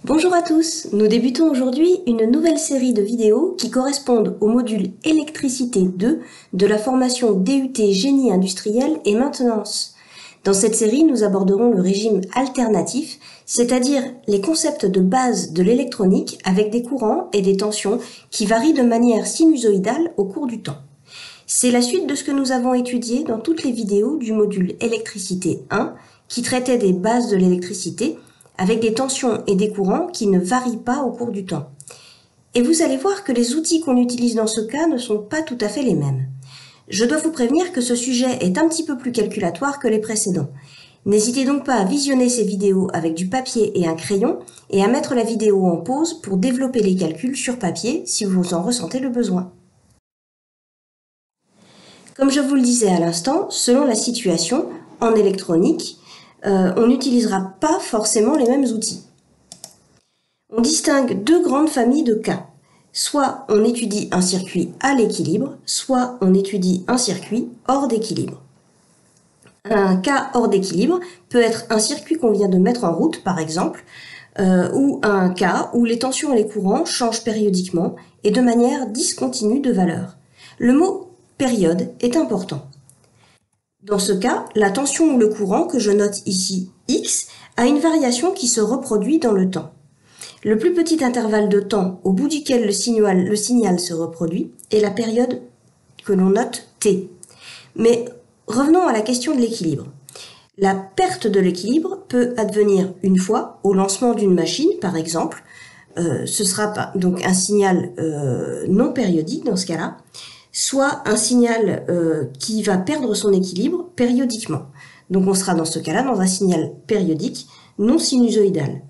Bonjour à tous, nous débutons aujourd'hui une nouvelle série de vidéos qui correspondent au module électricité 2 de la formation DUT Génie industriel et maintenance. Dans cette série, nous aborderons le régime alternatif, c'est-à-dire les concepts de base de l'électronique avec des courants et des tensions qui varient de manière sinusoïdale au cours du temps. C'est la suite de ce que nous avons étudié dans toutes les vidéos du module électricité 1 qui traitait des bases de l'électricité avec des tensions et des courants qui ne varient pas au cours du temps. Et vous allez voir que les outils qu'on utilise dans ce cas ne sont pas tout à fait les mêmes. Je dois vous prévenir que ce sujet est un petit peu plus calculatoire que les précédents. N'hésitez donc pas à visionner ces vidéos avec du papier et un crayon et à mettre la vidéo en pause pour développer les calculs sur papier si vous en ressentez le besoin. Comme je vous le disais à l'instant, selon la situation, en électronique, on n'utilisera pas forcément les mêmes outils. On distingue deux grandes familles de cas. Soit on étudie un circuit à l'équilibre, soit on étudie un circuit hors d'équilibre. Un cas hors d'équilibre peut être un circuit qu'on vient de mettre en route, par exemple, ou un cas où les tensions et les courants changent périodiquement et de manière discontinue de valeur. Le mot « période » est important. Dans ce cas, la tension ou le courant, que je note ici X, a une variation qui se reproduit dans le temps. Le plus petit intervalle de temps au bout duquel le signal se reproduit est la période que l'on note T. Mais revenons à la question de l'équilibre. La perte de l'équilibre peut advenir une fois au lancement d'une machine, par exemple. Ce sera donc un signal non périodique dans ce cas-là, soit un signal qui va perdre son équilibre périodiquement. Donc on sera dans ce cas-là dans un signal périodique non sinusoïdal.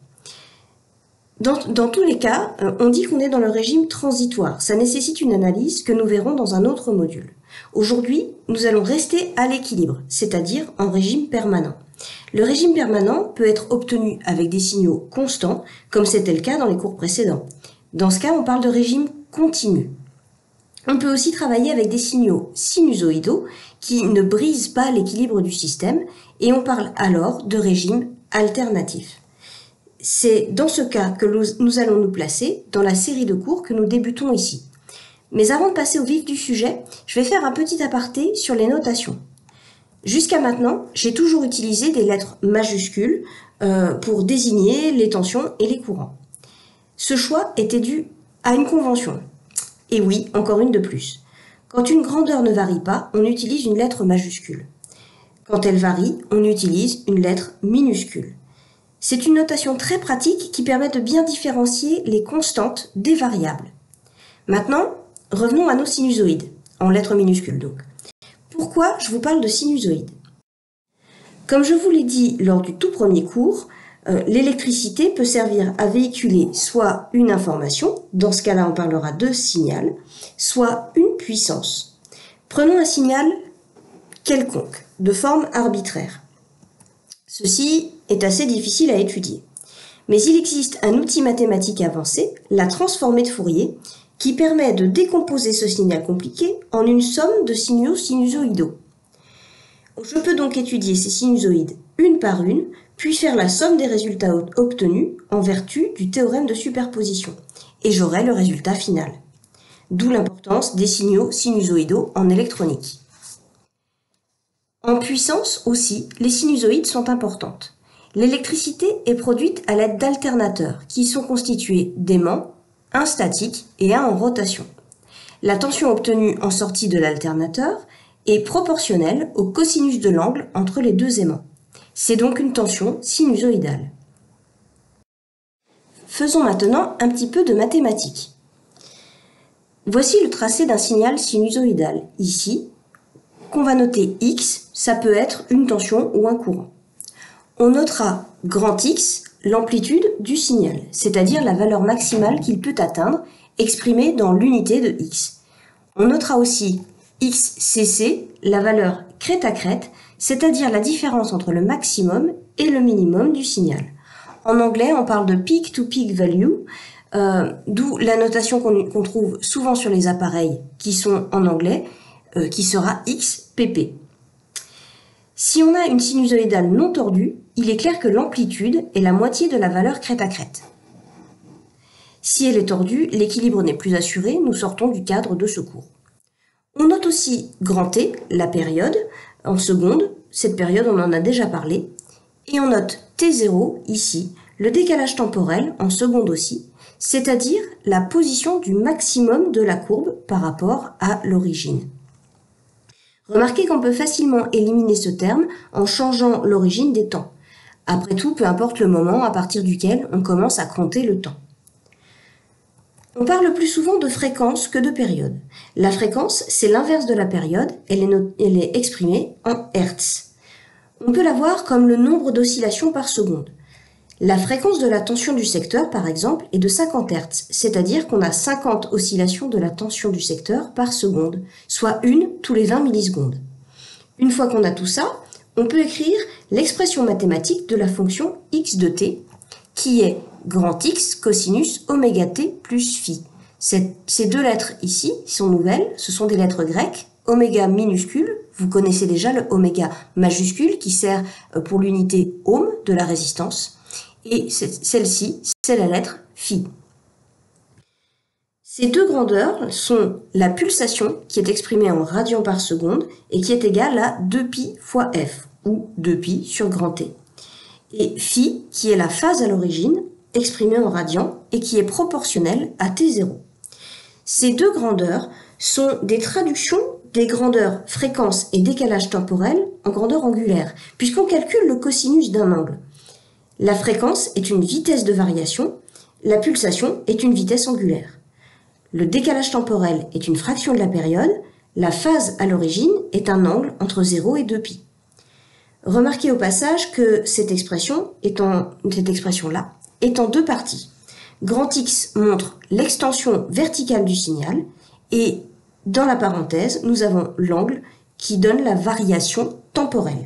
Dans tous les cas, on dit qu'on est dans le régime transitoire. Ça nécessite une analyse que nous verrons dans un autre module. Aujourd'hui, nous allons rester à l'équilibre, c'est-à-dire en régime permanent. Le régime permanent peut être obtenu avec des signaux constants, comme c'était le cas dans les cours précédents. Dans ce cas, on parle de régime continu. On peut aussi travailler avec des signaux sinusoïdaux qui ne brisent pas l'équilibre du système et on parle alors de régime alternatif. C'est dans ce cas que nous allons nous placer dans la série de cours que nous débutons ici. Mais avant de passer au vif du sujet, je vais faire un petit aparté sur les notations. Jusqu'à maintenant, j'ai toujours utilisé des lettres majuscules pour désigner les tensions et les courants. Ce choix était dû à une convention. Et oui, encore une de plus. Quand une grandeur ne varie pas, on utilise une lettre majuscule. Quand elle varie, on utilise une lettre minuscule. C'est une notation très pratique qui permet de bien différencier les constantes des variables. Maintenant, revenons à nos sinusoïdes, en lettres minuscules donc. Pourquoi je vous parle de sinusoïdes? Comme je vous l'ai dit lors du tout premier cours, l'électricité peut servir à véhiculer soit une information, dans ce cas-là on parlera de signal, soit une puissance. Prenons un signal quelconque, de forme arbitraire. Ceci est assez difficile à étudier. Mais il existe un outil mathématique avancé, la transformée de Fourier, qui permet de décomposer ce signal compliqué en une somme de signaux sinusoïdaux. Je peux donc étudier ces sinusoïdes une par une, puis faire la somme des résultats obtenus en vertu du théorème de superposition. Et j'aurai le résultat final. D'où l'importance des signaux sinusoïdaux en électronique. En puissance aussi, les sinusoïdes sont importantes. L'électricité est produite à l'aide d'alternateurs qui sont constitués d'aimants, un statique et un en rotation. La tension obtenue en sortie de l'alternateur est proportionnelle au cosinus de l'angle entre les deux aimants. C'est donc une tension sinusoïdale. Faisons maintenant un petit peu de mathématiques. Voici le tracé d'un signal sinusoïdal. Ici, qu'on va noter X, ça peut être une tension ou un courant. On notera grand X, l'amplitude du signal, c'est-à-dire la valeur maximale qu'il peut atteindre, exprimée dans l'unité de X. On notera aussi XCC, la valeur crête à crête, c'est-à-dire la différence entre le maximum et le minimum du signal. En anglais, on parle de peak-to-peak value, d'où la notation qu'on trouve souvent sur les appareils qui sont en anglais, qui sera XPP. Si on a une sinusoïdale non tordue, il est clair que l'amplitude est la moitié de la valeur crête à crête. Si elle est tordue, l'équilibre n'est plus assuré, nous sortons du cadre de ce cours. On note aussi grand T, la période, en secondes. Cette période, on en a déjà parlé. Et on note T0, ici, le décalage temporel, en secondes aussi, c'est-à-dire la position du maximum de la courbe par rapport à l'origine. Remarquez qu'on peut facilement éliminer ce terme en changeant l'origine des temps. Après tout, peu importe le moment à partir duquel on commence à compter le temps. On parle plus souvent de fréquence que de période. La fréquence, c'est l'inverse de la période, elle est exprimée en Hertz. On peut la voir comme le nombre d'oscillations par seconde. La fréquence de la tension du secteur, par exemple, est de 50 Hertz, c'est-à-dire qu'on a 50 oscillations de la tension du secteur par seconde, soit une tous les 20 millisecondes. Une fois qu'on a tout ça, on peut écrire l'expression mathématique de la fonction x de t, qui est grand X cosinus oméga t plus phi. Ces deux lettres ici sont nouvelles, ce sont des lettres grecques, oméga minuscule, vous connaissez déjà le oméga majuscule qui sert pour l'unité ohm de la résistance, et celle-ci, c'est la lettre phi. Ces deux grandeurs sont la pulsation qui est exprimée en radians par seconde et qui est égale à 2pi fois f, ou 2pi sur grand T. Et phi qui est la phase à l'origine, exprimée en radians et qui est proportionnelle à T0. Ces deux grandeurs sont des traductions des grandeurs fréquence et décalage temporel en grandeur angulaire, puisqu'on calcule le cosinus d'un angle. La fréquence est une vitesse de variation, la pulsation est une vitesse angulaire. Le décalage temporel est une fraction de la période, la phase à l'origine est un angle entre 0 et 2pi. Remarquez au passage que cette expression-là est en deux parties. Grand X montre l'extension verticale du signal et dans la parenthèse, nous avons l'angle qui donne la variation temporelle.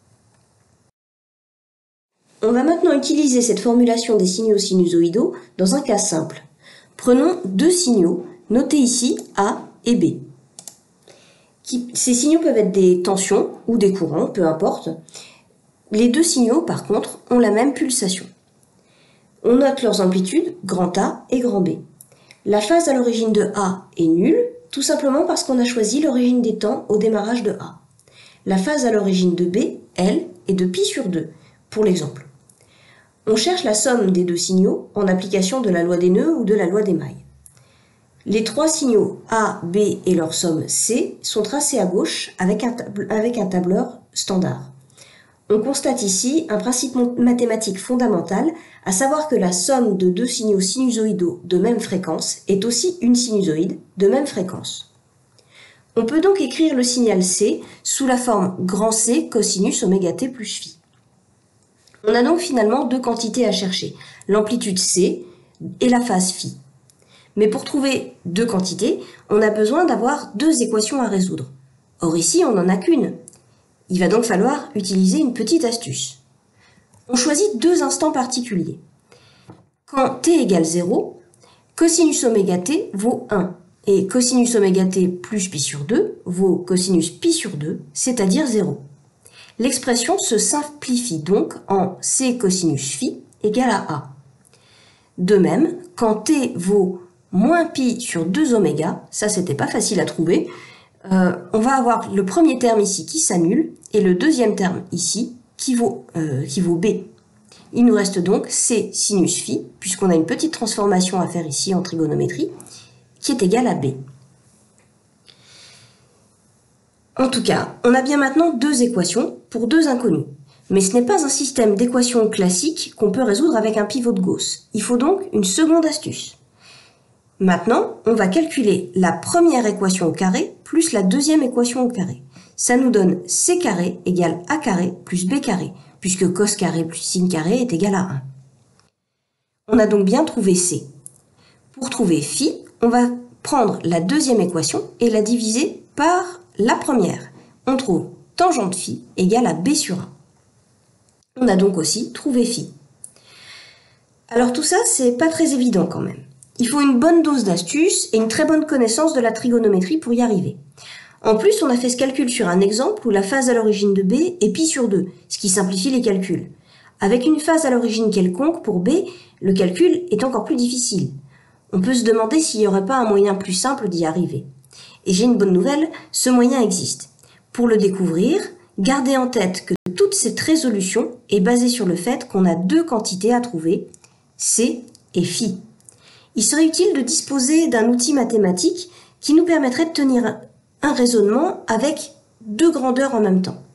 On va maintenant utiliser cette formulation des signaux sinusoïdaux dans un cas simple. Prenons deux signaux, notés ici A et B. Ces signaux peuvent être des tensions ou des courants, peu importe. Les deux signaux, par contre, ont la même pulsation. On note leurs amplitudes, grand A et grand B. La phase à l'origine de A est nulle, tout simplement parce qu'on a choisi l'origine des temps au démarrage de A. La phase à l'origine de B, elle, est de pi sur 2, pour l'exemple. On cherche la somme des deux signaux en application de la loi des nœuds ou de la loi des mailles. Les trois signaux A, B et leur somme C sont tracés à gauche avec un tableur standard. On constate ici un principe mathématique fondamental, à savoir que la somme de deux signaux sinusoïdaux de même fréquence est aussi une sinusoïde de même fréquence. On peut donc écrire le signal C sous la forme grand C cosinus oméga t plus phi. On a donc finalement deux quantités à chercher, l'amplitude C et la phase phi. Mais pour trouver deux quantités, on a besoin d'avoir deux équations à résoudre. Or ici, on n'en a qu'une. Il va donc falloir utiliser une petite astuce. On choisit deux instants particuliers. Quand t égale 0, cosinus oméga t vaut 1 et cosinus oméga t plus pi sur 2 vaut cosinus pi sur 2, c'est-à-dire 0. L'expression se simplifie donc en c cosinus phi égale à a. De même, quand t vaut moins pi sur 2 oméga, ça c'était pas facile à trouver, on va avoir le premier terme ici qui s'annule et le deuxième terme ici qui vaut b. Il nous reste donc c sinus phi, puisqu'on a une petite transformation à faire ici en trigonométrie, qui est égale à b. En tout cas, on a bien maintenant deux équations pour deux inconnus. Mais ce n'est pas un système d'équations classique qu'on peut résoudre avec un pivot de Gauss. Il faut donc une seconde astuce. Maintenant, on va calculer la première équation au carré plus la deuxième équation au carré. Ça nous donne c carré égale a carré plus b carré, puisque cos carré plus sin carré est égal à 1. On a donc bien trouvé c. Pour trouver phi, on va prendre la deuxième équation et la diviser par la première. On trouve tangente phi égale à b sur 1. On a donc aussi trouvé phi. Alors tout ça, c'est pas très évident quand même. Il faut une bonne dose d'astuce et une très bonne connaissance de la trigonométrie pour y arriver. En plus, on a fait ce calcul sur un exemple où la phase à l'origine de B est pi sur 2, ce qui simplifie les calculs. Avec une phase à l'origine quelconque pour B, le calcul est encore plus difficile. On peut se demander s'il n'y aurait pas un moyen plus simple d'y arriver. Et j'ai une bonne nouvelle, ce moyen existe. Pour le découvrir, gardez en tête que toute cette résolution est basée sur le fait qu'on a deux quantités à trouver, C et φ. Il serait utile de disposer d'un outil mathématique qui nous permettrait de tenir un raisonnement avec deux grandeurs en même temps.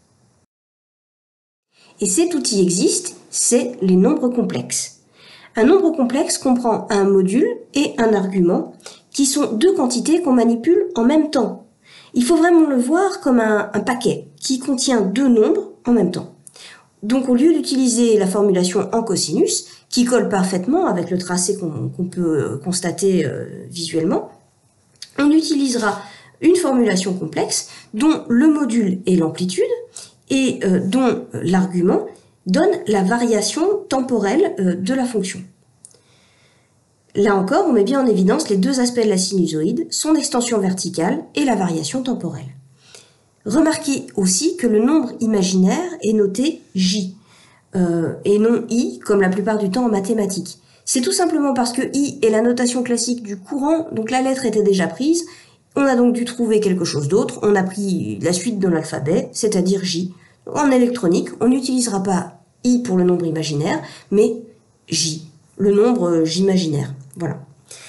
Et cet outil existe, c'est les nombres complexes. Un nombre complexe comprend un module et un argument qui sont deux quantités qu'on manipule en même temps. Il faut vraiment le voir comme un paquet qui contient deux nombres en même temps. Donc au lieu d'utiliser la formulation en cosinus, qui colle parfaitement avec le tracé qu'on peut constater visuellement, on utilisera une formulation complexe dont le module est l'amplitude et dont l'argument donne la variation temporelle de la fonction. Là encore, on met bien en évidence les deux aspects de la sinusoïde, son extension verticale et la variation temporelle. Remarquez aussi que le nombre imaginaire est noté J et non I comme la plupart du temps en mathématiques. C'est tout simplement parce que I est la notation classique du courant, donc la lettre était déjà prise. On a donc dû trouver quelque chose d'autre, on a pris la suite de l'alphabet, c'est-à-dire J. En électronique, on n'utilisera pas I pour le nombre imaginaire, mais J, le nombre J'imaginaire. Voilà.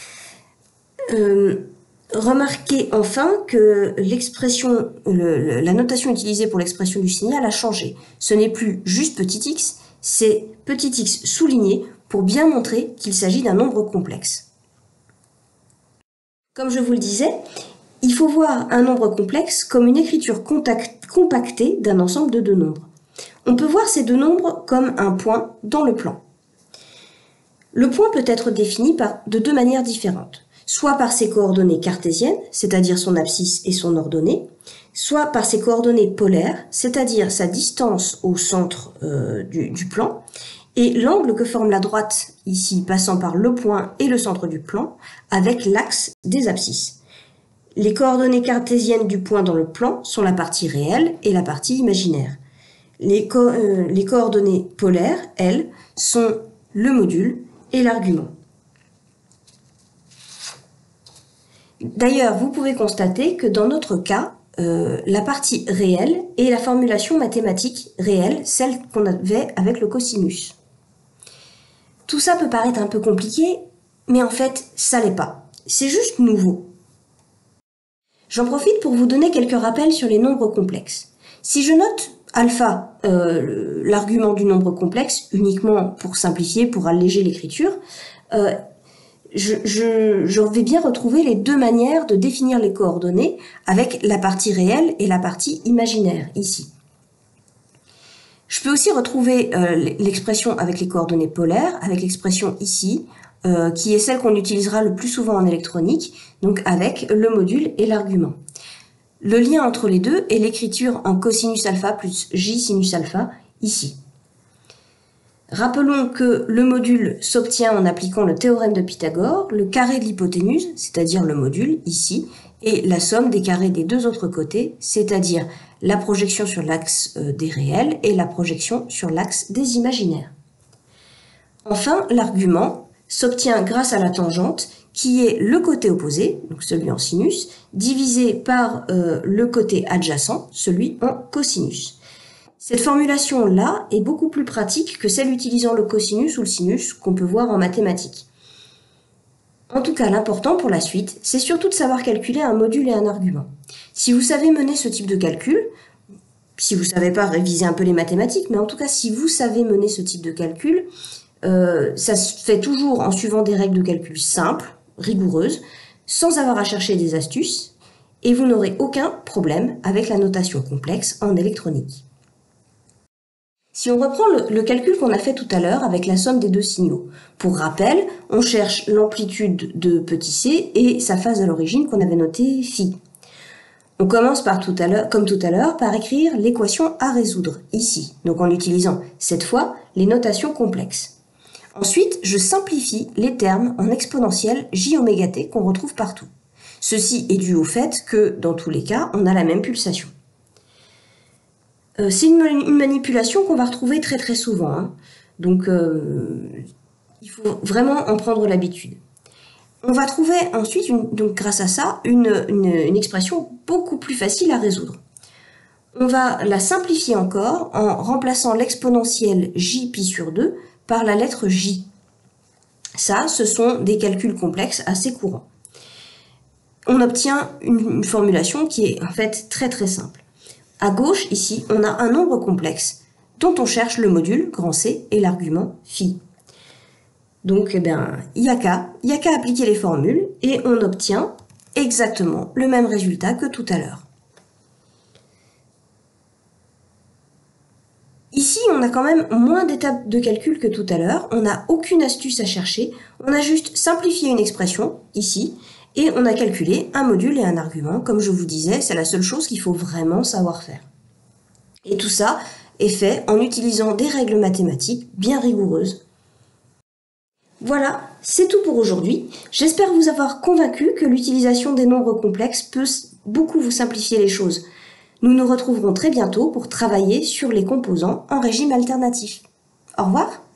Remarquez enfin que l'expression, la notation utilisée pour l'expression du signal a changé. Ce n'est plus juste petit x, c'est petit x souligné pour bien montrer qu'il s'agit d'un nombre complexe. Comme je vous le disais, il faut voir un nombre complexe comme une écriture compactée d'un ensemble de deux nombres. On peut voir ces deux nombres comme un point dans le plan. Le point peut être défini de deux manières différentes, soit par ses coordonnées cartésiennes, c'est-à-dire son abscisse et son ordonnée, soit par ses coordonnées polaires, c'est-à-dire sa distance au centre du plan, et l'angle que forme la droite, ici passant par le point et le centre du plan, avec l'axe des abscisses. Les coordonnées cartésiennes du point dans le plan sont la partie réelle et la partie imaginaire. Les coordonnées polaires, elles, sont le module et l'argument. D'ailleurs, vous pouvez constater que dans notre cas, la partie réelle est la formulation mathématique réelle, celle qu'on avait avec le cosinus. Tout ça peut paraître un peu compliqué, mais en fait, ça l'est pas. C'est juste nouveau. J'en profite pour vous donner quelques rappels sur les nombres complexes. Si je note alpha, l'argument du nombre complexe, uniquement pour simplifier, pour alléger l'écriture, je vais bien retrouver les deux manières de définir les coordonnées avec la partie réelle et la partie imaginaire, ici. Je peux aussi retrouver l'expression avec les coordonnées polaires, avec l'expression ici, qui est celle qu'on utilisera le plus souvent en électronique, donc avec le module et l'argument. Le lien entre les deux est l'écriture en cosinus alpha plus j sinus alpha, ici. Rappelons que le module s'obtient en appliquant le théorème de Pythagore, le carré de l'hypoténuse, c'est-à-dire le module, ici, et la somme des carrés des deux autres côtés, c'est-à-dire la projection sur l'axe des réels et la projection sur l'axe des imaginaires. Enfin, l'argument s'obtient grâce à la tangente, qui est le côté opposé, donc celui en sinus, divisé par le côté adjacent, celui en cosinus. Cette formulation-là est beaucoup plus pratique que celle utilisant le cosinus ou le sinus qu'on peut voir en mathématiques. En tout cas, l'important pour la suite, c'est surtout de savoir calculer un module et un argument. Si vous savez mener ce type de calcul, si vous ne savez pas, réviser un peu les mathématiques, mais en tout cas, si vous savez mener ce type de calcul, ça se fait toujours en suivant des règles de calcul simples, rigoureuses, sans avoir à chercher des astuces, et vous n'aurez aucun problème avec la notation complexe en électronique. Si on reprend le calcul qu'on a fait tout à l'heure avec la somme des deux signaux, pour rappel, on cherche l'amplitude de petit c et sa phase à l'origine qu'on avait notée phi. On commence comme tout à l'heure par écrire l'équation à résoudre, ici, donc en utilisant cette fois les notations complexes. Ensuite, je simplifie les termes en exponentielle j oméga t qu'on retrouve partout. Ceci est dû au fait que, dans tous les cas, on a la même pulsation. C'est une manipulation qu'on va retrouver très très souvent, hein. Donc il faut vraiment en prendre l'habitude. On va trouver ensuite, donc grâce à ça, une expression beaucoup plus facile à résoudre. On va la simplifier encore en remplaçant l'exponentielle j pi sur 2 par la lettre j. Ça, ce sont des calculs complexes assez courants. On obtient une formulation qui est en fait très très simple. À gauche, ici, on a un nombre complexe dont on cherche le module, grand C, et l'argument phi. Donc, il n'y a qu'à appliquer les formules et on obtient exactement le même résultat que tout à l'heure. Ici, on a quand même moins d'étapes de calcul que tout à l'heure. On n'a aucune astuce à chercher. On a juste simplifié une expression, ici, et on a calculé un module et un argument. Comme je vous disais, c'est la seule chose qu'il faut vraiment savoir faire. Et tout ça est fait en utilisant des règles mathématiques bien rigoureuses. Voilà, c'est tout pour aujourd'hui. J'espère vous avoir convaincu que l'utilisation des nombres complexes peut beaucoup vous simplifier les choses. Nous nous retrouverons très bientôt pour travailler sur les composants en régime alternatif. Au revoir!